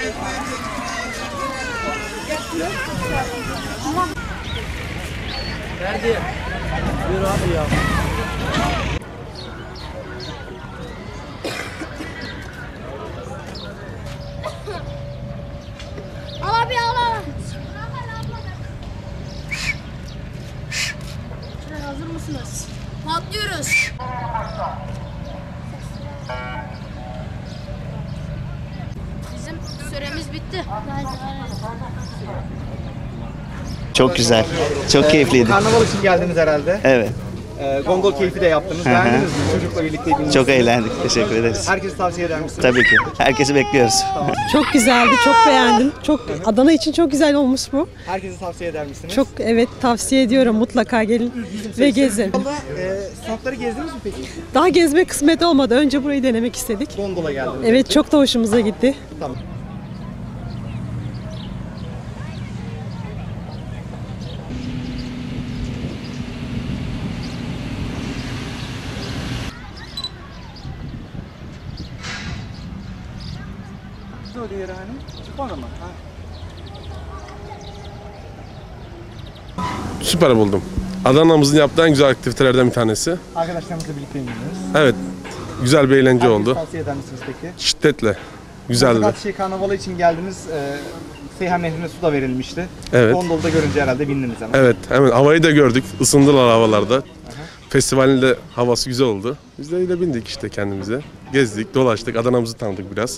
Ferdi. Buyur abi ya. Al abi al. Hazır mısınız? Patlıyoruz. Bizim süremiz bitti. Çok güzel. Çok keyifliydi. Karnaval için geldiniz herhalde. Evet. Gongol keyfi de yaptınız. Beğendiniz mi? Çocukla birlikteydiniz. Çok eğlendik. Teşekkür ederiz. Herkese tavsiye eder misiniz? Tabii ki. Herkesi bekliyoruz. Çok güzeldi, çok beğendim. Çok Adana için çok güzel olmuş bu. Herkese tavsiye eder misiniz? Çok evet tavsiye ediyorum, mutlaka gelin ve gezin. Sokakları gezdiniz mi peki? Daha gezme kısmet olmadı. Önce burayı denemek istedik. Gondola geldiniz. Evet, çok da hoşumuza gitti. Tamam. Süper buldum. Adana'mızın yaptığı en güzel aktivitelerden bir tanesi. Arkadaşlarımızla birlikte indiniz. Evet, güzel bir eğlence Herkese oldu. tavsiye eder misiniz peki? Şiddetle. Güzeldi. Fakat karnavalı için geldiniz. Seyhan Nehri'ne su da verilmişti. Evet. Gondolda görünce herhalde bindiniz hemen. Evet, hemen havayı da gördük. Isındılar havalarda. Festivalin de havası güzel oldu. Biz de öyle bindik işte kendimize. Gezdik, dolaştık, Adana'mızı tanıdık biraz.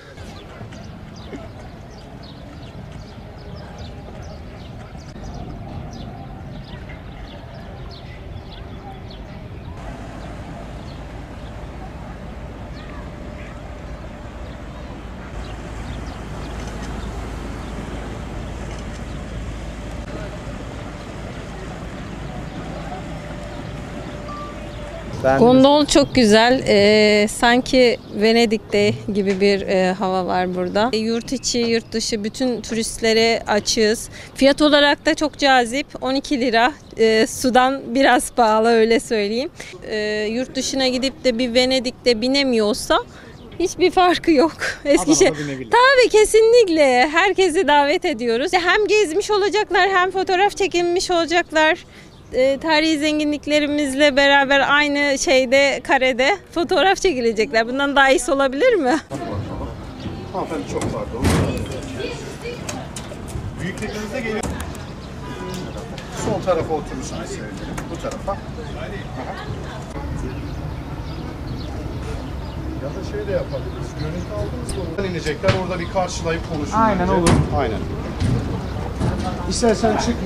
Gondol çok güzel. Sanki Venedik'te gibi bir hava var burada. Yurt içi, yurt dışı bütün turistlere açığız. Fiyat olarak da çok cazip. 12 lira. Sudan biraz pahalı öyle söyleyeyim. Yurt dışına gidip de bir Venedik'te binemiyorsa hiçbir farkı yok. Eskişehir. Tabii kesinlikle. Herkesi davet ediyoruz. Hem gezmiş olacaklar hem fotoğraf çekinmiş olacaklar. Tarihi zenginliklerimizle beraber aynı şeyde, karede fotoğraf çekilecekler. Bundan daha iyisi olabilir mi? Hanımefendi çok pardon. Büyük teknenize geliyor. Sol tarafa oturursanız sevinirim. Bu tarafa. Ya da şey de yapabiliriz. Görüntü aldınız mı? Oradan inecekler. Orada bir karşılayıp konuşun. Aynen bence. Olur. Aynen. İstersen çıkma.